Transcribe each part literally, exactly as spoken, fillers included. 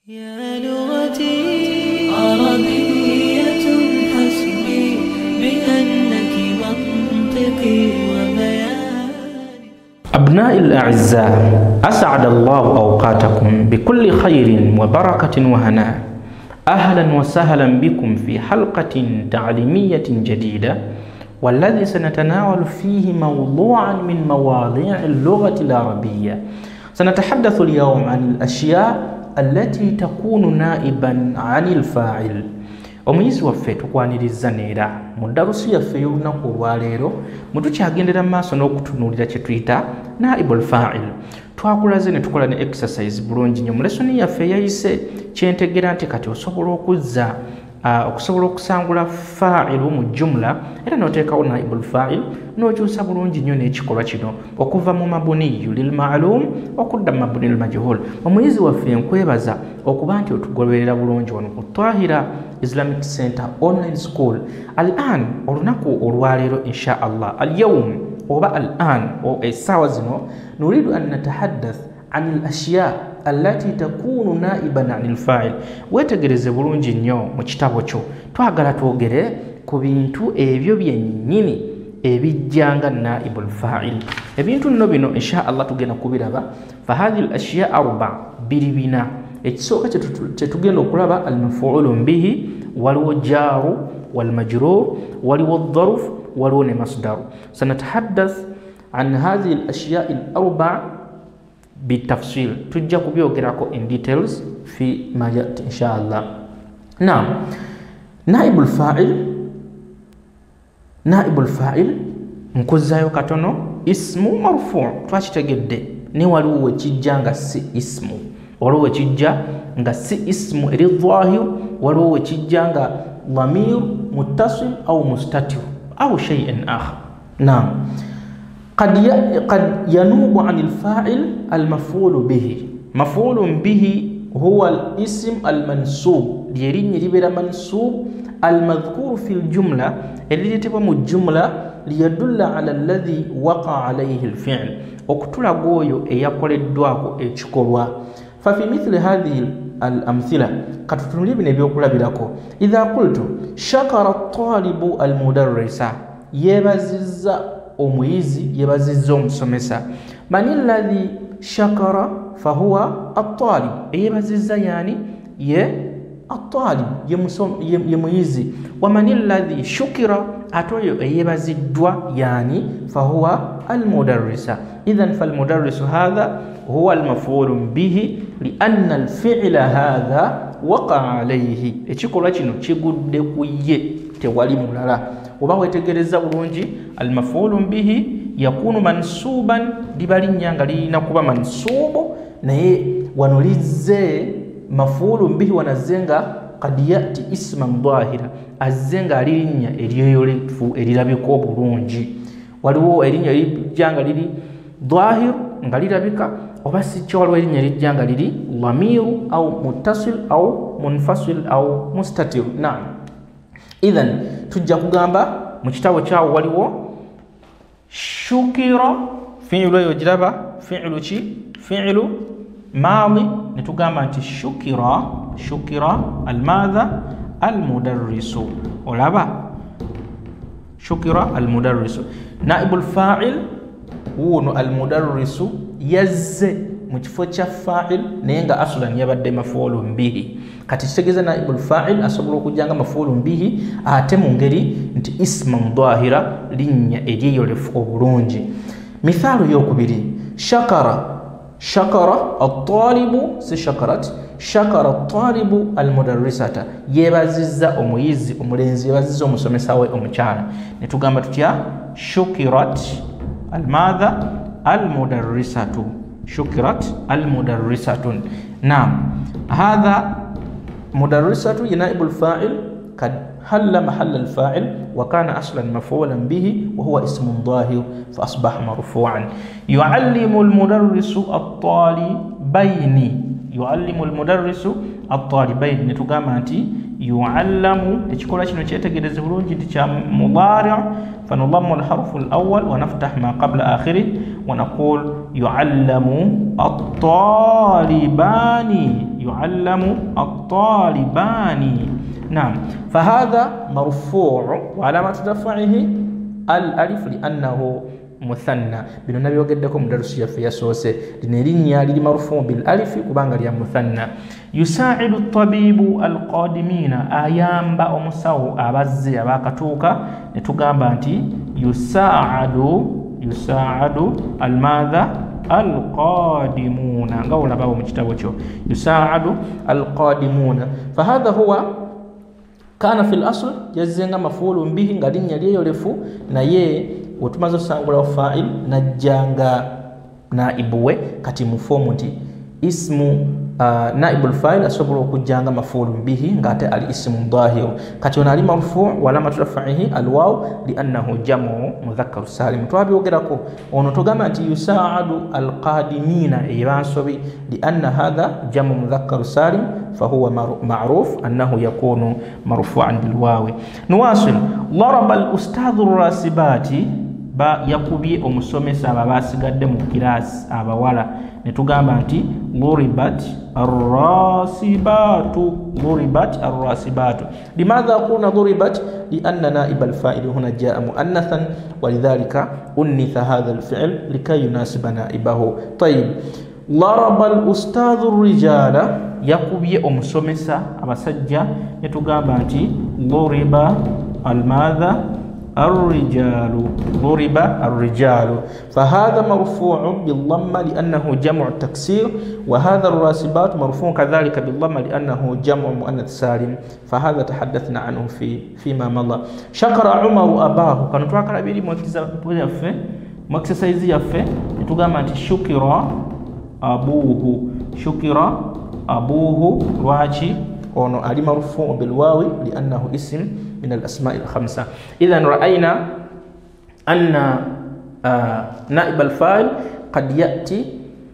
يا لغتي عربية حسبي بأنك منطقي وبياني. أبنائي الأعزاء، أسعد الله أوقاتكم بكل خير وبركة وهناء. أهلا وسهلا بكم في حلقة تعليمية جديدة، والذي سنتناول فيه موضوعا من مواضيع اللغة العربية. سنتحدث اليوم عن الأشياء التي تكون نائبا عن الفاعل. Omuyizi waffe tukwaniriza neera mu darusi yaffe y'olunaku olwaleero mwe tukyagendera mu maaso n'okutunuulira kye tuyita naibul fa'il. Twakulaze ne tukola ne exercise bulungi nnyo mu lesoni yaffe eyayise kyentegera nti kati osobola okuzza uh, okusobola okusangula fa'ilu mu jumla era n'oteekawo naibul fa'il n'okyusa bulungi nnyo n'ekikolwa kino okuva mu mabuniyu lil ma'lum okudda mu mabuni lil majhul. Omuyizi waffe nkwebaza okuba nti otugoberera bulungi wano ku Twahira Islamic Center Online School. Al-an olunaku olwaleero insha Allah al-yawm oba al-an o essaawa zino nuridu an natahaddath an al-ashya allati takunu naiban an al-fa'il. Wetegereze bulungi nnyo mu kitabo kyo twagala twogere ku bintu ebyo byennyini ebijjanga naibul fa'il. Ebintu nno bino insha Allah tugenda kubiraba. Fa hadhihi al-ashya arba biri bina. Ekisooka kye tugenda okulaba al-maf'ulun bihi, waliwo jaru wal majrur, waliwo dharf, waliwo ne masdar. Sanatahaddath an hadhihi al-ashya al-arba bitafsil. Tujja kubyogerako in details fi ma yati insha Allah. Naam, naibul fa'il naibul fa'il nkuzzaayo katono ismu marfu' twakitegedde ne waliwo wekijjanga si ismu, waliwo wekijja nga si ismu eri dhahir, waliwo wekijja nga dhamir muttasil au mustatir au shay'in akhar. Naam, قد قد ينوب عن الفاعل المفعول به. مفعول به هو الاسم المنصوب ليرين يريبرا منصوب المذكور في الجملة التي تبقى الجملة ليدل على الذي وقع عليه الفعل وكتلا غويو ايقول الدواغو ايشكولوا. ففي مثل هذه الأمثلة قد تنلي بنبيوكولا بلاكو إذا قلت شكر الطالب المدرسة يبزز أميزي يبزز أمسمسا من الذي شكر فهو الطالب يبزز يعني ي الطالب يميزي. ومن الذي شكر أتوي يبزدوا يعني فهو المدرسة. إذن فالمدرس هذا هو المفعول به لأن الفعل هذا وقع عليه. ekikola kino kigudde ku ye tewali mulala. Oba wetegereza bulungi al-maf'ul bihi yakunu mansuban libalinnya nga lirina kuba mansubu naye wanolize maf'ul bihi wanazenga qad yati isman dhahira azenga lirinnya eryoyolefu erirabika bulungi. Waliwo erinnya erijjanga liri dhahir nga lirabika oba si kyo, waliwo erinnya erijjanga liri dhamiru au muttasil au munfasil au mustatir. Naam, idhan tujja kugamba mu kitabo kyawo waliwo shukira fi'lu eyo giraba fi'lu ki fi'lu madi ne tugamba nti shukira shukira almadha almudarrisu. olaba shukira almudarrisu naibul fa'il wuno almudarrisu yazze mu kifo kya fa'il naye nga aslan yabadde maf'ulun bihi. Kati kitegeeza naibul fa'il asobola okujjanga maf'ulun bihi ate mu ngeri nti isman dhahira linnya eryeyolefu obulungi. Mithaalu y'okubiri shakara shakara at-talibu si shakarat shakara at-talibu al-mudarrisata yebazizza omuyizi omulenzi yebazizza omusomesa we omukyala ne tugamba tutya shukirat al-madha al-mudarrisatu shukirat al-mudarrisatun. Naam, hadha mudarrisatu naibul fa'il kad halla mahalla al-fa'il wa kana aslan maf'ulan bihi wa huwa ismun dhahir fa asbaha marfu'an. Yu'allimu al-mudarrisu at-talibaini yu'allimu al-mudarrisu at-talibaini ne tugamba nti yu'allamu ekikola kino kyetegereze bulungi nti kya mudari' فنضم الحرف الأول ونفتح ما قبل آخره ونقول يعلم الطالبان يعلم الطالبان. نعم. فهذا مرفوع وعلامة رفعه الألف لأنه مثنى. بino nabyogeddeko mu darusi yaffe yasoose. Lino erinnya liri marfu bil alif kubanga lya muthanna. Yusaidu tabibu alqadimina, ayamba omusawo abazze abakatuuka. Ne tugamba nti yusaadu yusaadu almadha alqadimuna, nga olabawo mu kitabo kyo yusaadu alqadimuna. Fahadha huwa kana fil asl yazzenga mafulu bihi nga linnya lyeyolefu, naye wetumaze osangula fa'il najjanga naibuwe. Kati mu fomu nti ismu uh, naibul fa'il asobola okujjanga mafulu bihi nga ate ali ismu dhahir. Kati ona ali marfu' wa alamatu raf'ihi alwaw li'annahu jam'u mudhakkar salim. Twabyogerako ono tugamba nti yusaadu alqadimina ebansobi li'anna hadha jam'u mudhakkar salim فهو معروف أنه يكون مرفوعا بالواو. نواصل. ضرب الأستاذ الراسبات با يكوبي omusomesa abasigadde mu class abawala ne tugamba nti ضربت الراسبات ضربت الراسبات. لماذا قلنا ضربت؟ لأن نائب الفاعل هنا جاء مؤنثا ولذلك أنث هذا الفعل لكي يناسب نائبه. طيب. ضرب الأستاذ الرجال yakubye omusomesa abasajja ne tugamba nti ضرب الماذا الرجال ضرب الرجال. فهذا مرفوع بالضمه لانه جمع التكسير وهذا الراسبات مرفوع كذلك بالضمه لانه جمع مؤنث سالم. فهذا تحدثنا عنه في فيما مضى. شكر عمر اباه. كانوا تواكل بيري موكسيزا موكسيزا يافه تugamba nti shukira abuhu shukira أبوه واجي ono ali marfu bil wawi li'annahu ism min al asma' al khamsa. idhan ra'ayna anna na'ib al fa'il qad ya'ti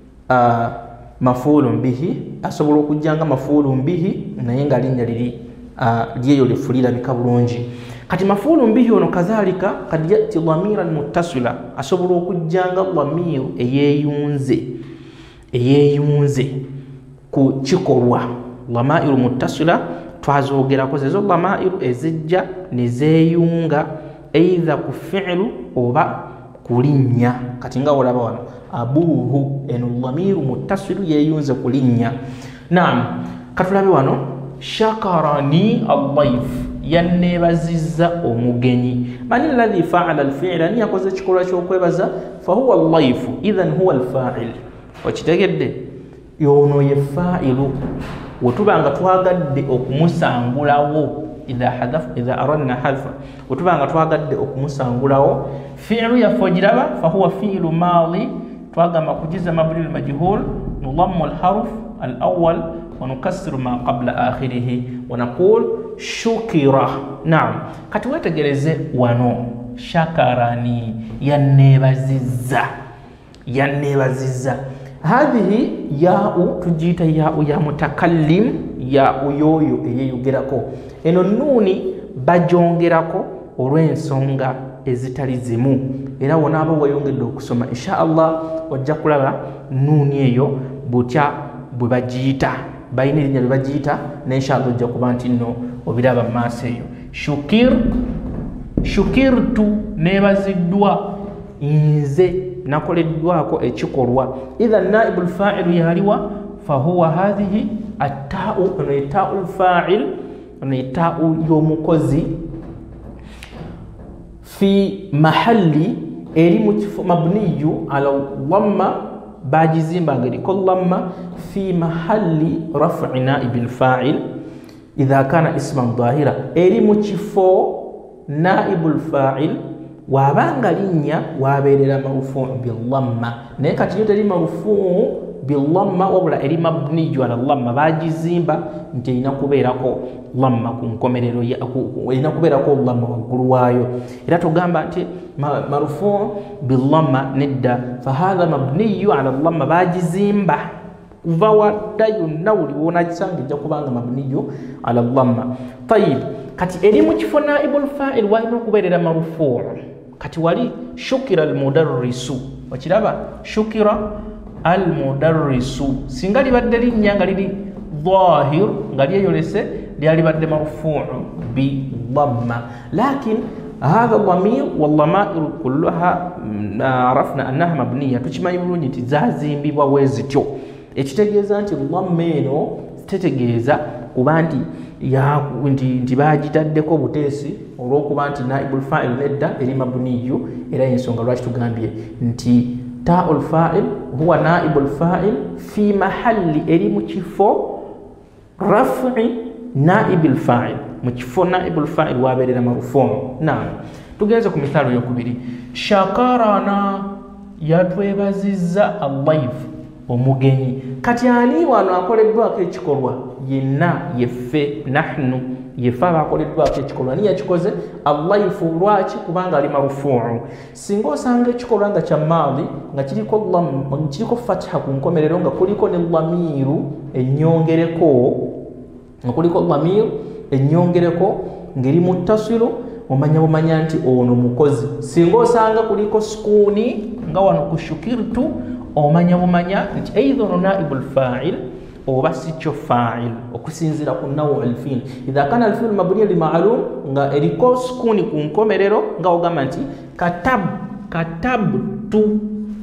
maf'ulun bihi, asobola okujjanga maf'ulun bihi naye nga linnya liri lyeyo lifulira bikabulungi. Kati maf'ulun bihi ono kazalika qad ya'ti dhamiran muttasila, asobola okujjanga dhamir eyeyunze eyeyunze ku kikolwa. Dhamairu muttasila twazogerako zezo dhamairu ezijja nezeyunga eitha ku fi'lu oba kulinnya. Kati nga olaba wano abuhu eno dhamiru muttasilu yeyunze kulinnya. Naam. Katulabe wano shakarani al-dhayf, yanneebazizza omugenyi. Mani alladhi fa'ala al-fi'la, ni yakoze kikolwa ky'okwebaza? Fa huwa al-dhayf, idhan huwa al-fa'il. Okitegedde? Yono ye fa'ilu. Wetubanga twagadde okumusangulawo idha hadaf idha aradna hadfa, wetubanga twagadde okumusangulawo fi'lu yafojiraba fa huwa fi'lu madi twagamba kujiza mabni al-majhul nudammu al-harf al-awwal wa nukassiru ma qabla akhirih wa naqul shukira. Naam. Kati wetegereze wano shakarani yanneebazizza yanneebazizza. هذه ياء تجيت ياء يا متكلم ياء يويو eyeyogerako. Eno nuni bajongerako olw'ensonga ezitali zimu, era wonaaba wayongedde okusoma insha Allah wajja kulaba nuni eyo butya bwe bagiyita, bayina erinnya lye bagiyita ne insha Allah ojja kuba nti nno obiraba mu maaso eyo. Shukir shukirtu, neebaziddwa nze nakoleddwako ekikolwa. idha naibul fa'il yaliwa fa huwa hadhihi at-ta'u, ono eta'u al-fa'il, ono eta'u y'omukozi fi mahalli eri mu kifo mabniyu ala dhamma, bajizimba ngeri ko dhamma fi mahalli raf'i naibil fa'il idha kana isman dhahira, eri mu kifo naibul fa'il wabanga linnya waberera marfu' bil dhamma. Naye kati yo teri marfu' bil dhamma wabula eri mabni ala dhamma, bajizimba nti ina kubeerako dhamma ku nkomerero ya ina kubeerako dhamma waggulu waayo. Era tugamba nti marfu' bil dhamma nidda fa hadha mabni ala dhamma, bajizimba kuva wadda yonna wuli wonagisanga ejja kubanga mabni ala dhamma. Tayib. Kati eri mu kifo naibul fa'il walina okubeerera marfu'. Kati wali shukira al-mudarrisu, wakiraba shukira al-mudarrisu, singa libadde linnya nga liri ظاهر قال يجلس ليالي بعد مرفوع بضمة لكن هذا الضمير والضمائر كلها عرفنا أنها مبنية تجمع يقولون تزازين بيبا ويزتو ekitegeeza nti dhamma eno tetegeeza kuba nti nti bagitaddeko buteesi olw'okuba nti naibul fa'il nedda eri mabuniyu era ensonga lwaki tugambye nti ta'ul fa'il huwa naibul fa'il fi mahalli eri mu kifo raf'i naibul fa'il mu kifo naibul fa'il wabeerera marufu' naam tugenze ku misalo yokubiri shakarana yatwebazizza aldayif omugenyi kati ani wano akoleddwako ekikolwa yenna yeffe nahnu yeffe abakoleddwako ekikolwa ni yakikoze aldayif lwaki kubanga ali marufu'u singa osanga ekikolwa nga kya maadi nga kiriko kiriko fatha ku nkomerero nga kuliko ne dhamiru ennyongereko nga kuliko dhamiru ennyongereko ngeri muttasilu omanya bumanya nti ono mukozi singa osanga kuliko sukuni nga wano kushukirtu omanya bumanya nti aidha ono naibul fa'il oba si kyo fa'il okusinzira ku nawu alfin idha kana alfil mabniya li ma'lum nga eriko sukuni ku nkomerero nga ogamba nti katab katabtu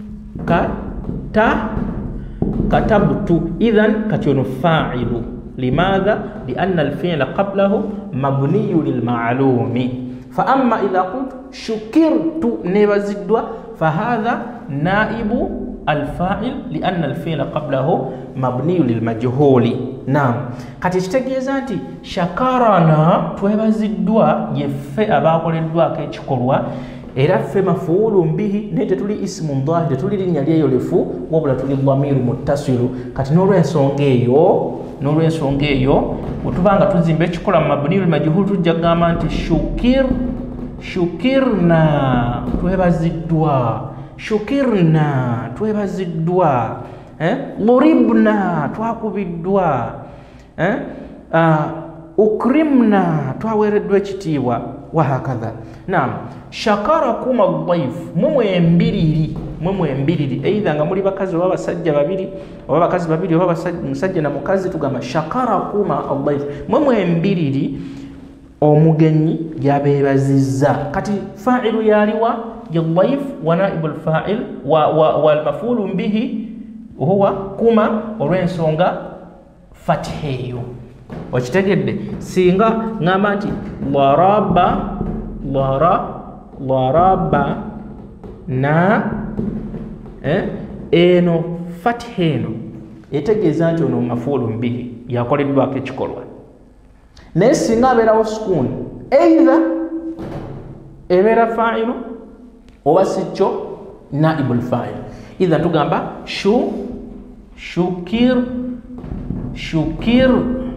kata katabtu idhan kati ono fa'ilu limadha lianna alfi'la qablahu mabniyu lilma'lumi فأما إذا قلت شكرت نبزدوا فهذا نائب الفاعل لأن الفعل قبله مبني للمجهول نعم kati kitegeeza nti shakarana twebazidwa yeffe abakoleddwa ekikolwa era ffe mafuulun bihi naye tetuli ismu dhahir tetuli linnya lyeyolefu wabula tuli dhamiru muttasilu kati n'olw'ensonga eyo n'olw'ensonga eyo otubanga tuzimba ekikola mu mabniyu lmajhul tujja kugamba nti shukir shukirna twebaziddwa shukirna twebaziddwa eh? luribna twakubiddwa eh? uh, ukrimna twaweereddwa ekitiibwa wahakadha naam shakarakum aldayif mumwembiriri mumwembiriri eidha nga muli bakazi oba basajja babiri oba bakazi babiri oba musajja na mukazi tugamba shakarakum aldayif mumwembiriri omugenyi yabeebazizza kati fa'ilu yaliwa yaldayif wa naibul fa'il walmafulu bihi huwa kuma olw'ensonga fatheeyo wakitegedde singa ngamba nti laraba lara laraba na eh, eno fathe eno etegeeza nti ono mafulu bihi yakoleddwako ekikolwa naye singa abeerawo sukuni eidha ebeera fa'ilu oba sikyo naibul fa'il idha tugamba shu shukir shukir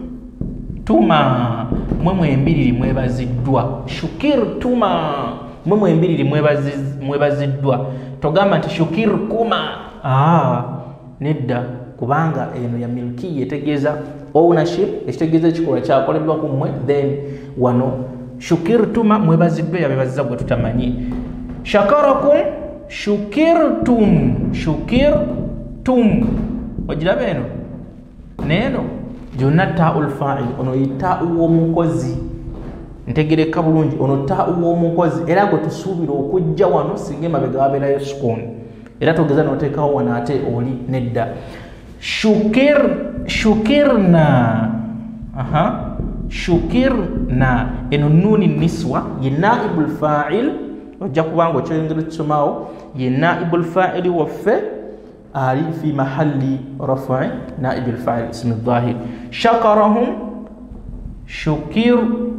tuma mwe mwembiriri mwebaziddwa shukir tuma mwe mwembiriri mwebaziddwa togamba nti shukir kuma ah nedda kubanga eno ya milki etegeeza ownership ekitegeeza ekikolwa kyakoleddwa ku mmwe then wano shukir tuma mwebaziddwa yabebazizza gwe tutamanyi shakarakum shukirtum shukirtum ogiraba eno neeno jonna ta'ul fa'il ono yita'u w'omukozi ntegereka bulungi ono ta'u w'omukozi era gwe tusuubira okujja wano singa emabega wabeerayo sukuni era togeza n'oteekawo wano ate oli nedda shukir shukirna aha shukirna eno nuni niswa ye naibul fa'il ojja kubanga okyongera tusomawo ye naibul fa'ili waffe ali fi mahalli raf'i naib al-fa'il ism al-zahir shakarahum shukir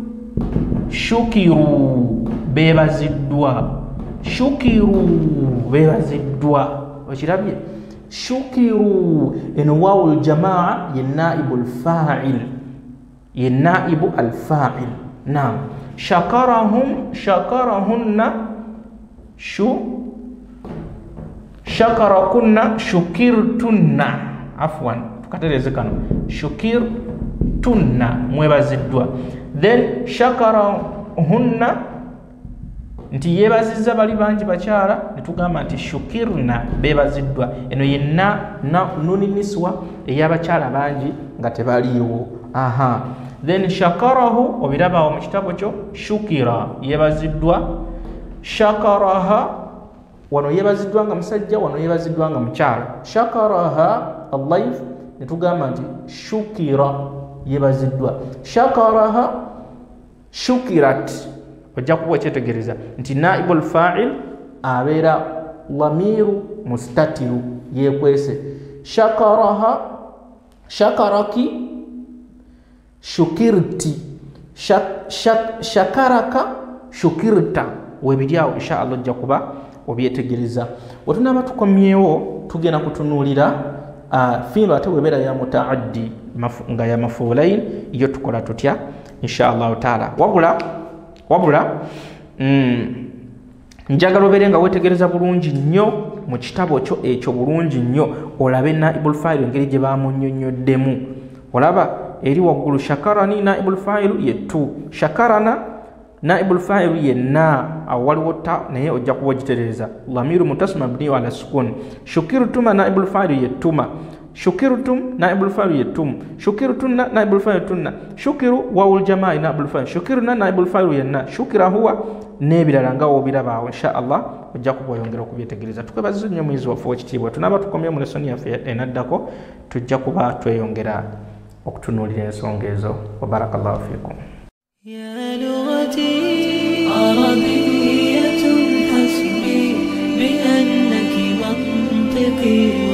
shukiru bebaziddwa shukiru bebaziddwa okirabye shukiru eno wawul jamaa ye naib al-fa'il ye naib al-fa'il naam shakarahum shakarahunna shu shakarakunna shukirtunna afwan tukatereze kano shukirtunna mwebaziddwa then shakarahunna nti yeebazizza bali bangi bakyala ne tugamba nti shukirna beebaziddwa. Eno yenna nuni niswa ey'abakyala bangi nga tebaliiwo. aha then shakarahu obirabawo mu kitabo kyo shukira yeebaziddwa, shakaraha wano yeebaziddwa nga musajja, wano yeebaziddwa nga mukyala. Shakaraha allaif ne tugamba nti shukira yeebaziddwa, shakaraha shukirat. Ojja kuba ekyetegereza nti naibul fa'il abeera lamiru mustatiru yeekwese. Shakaraha shakaraki shukirti, shak, shak, shakaraka shukirta. Webiryawo insha Allah ojja kuba obyetegereza. Wetunaba tukomyewo tugenda kutunuulira uh, fiilu ate webeera ya mutaaddi nga ya mafuulain iyo tukola tutya insha Allah taala. Wabula wabula mm, njagala obeere nga wetegereza bulungi nnyo mu kitabo kyo ekyo bulungi nnyo olabe naibul fa'il engeri gye baamunnyonnyoddemu. Olaba eri waggulu shakarani naibul fa'il ye tu, shakarana naibul fa'il ye na, awo waliwo ta naye ojja kuba ogitereeza. Lamiru muttasil mabniyu ala sukun. Shukirtuma naibul fa'il ye tuma, shukirtum naibul fa'il ye tum, shukirtunna naibul fa'il tunna, shukiru wawul jamaa naibul fa'il, shukirna naibul fa'il ye na, shukira huwa n'ebirala nga wobirabaawo insha Allah ojja kuba oyongera okubyetegereza. Tukwebaziza nnyo muyizi waffe w'ekitiibwa. Tunaaba tukomye mu lesoni yaffe enaddako tujja kuba tweyongera okutunuulira ensonga ezo. Wa barakallahu fiikum. يا لغتي عربية حسبي بأنك منطقي